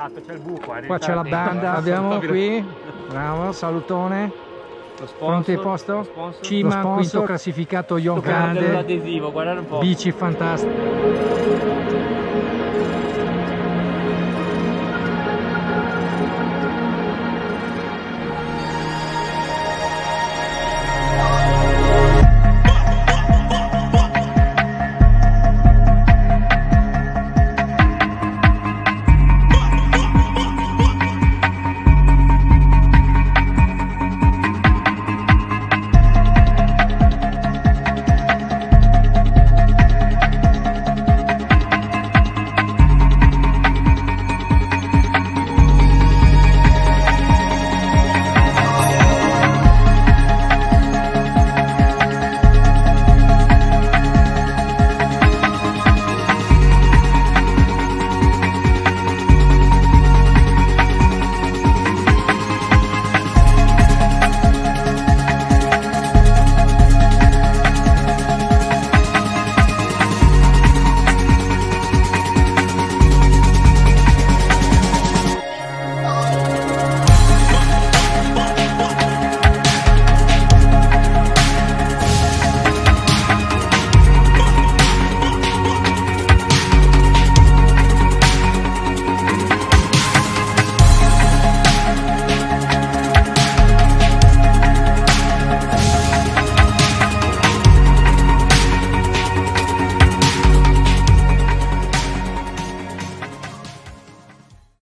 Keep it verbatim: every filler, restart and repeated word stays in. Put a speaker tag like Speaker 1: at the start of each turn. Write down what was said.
Speaker 1: Esatto, c'è il buco.
Speaker 2: Qua c'è la banda, abbiamo qui, bravo, salutone.
Speaker 1: Lo sponsor,
Speaker 2: Pronti a posto?
Speaker 1: lo sponsor.
Speaker 2: Cima, sponsor, quinto classificato Jon
Speaker 1: Grande
Speaker 2: Grande.
Speaker 1: l'adesivo, guardate un po'.
Speaker 2: Bici fantastiche.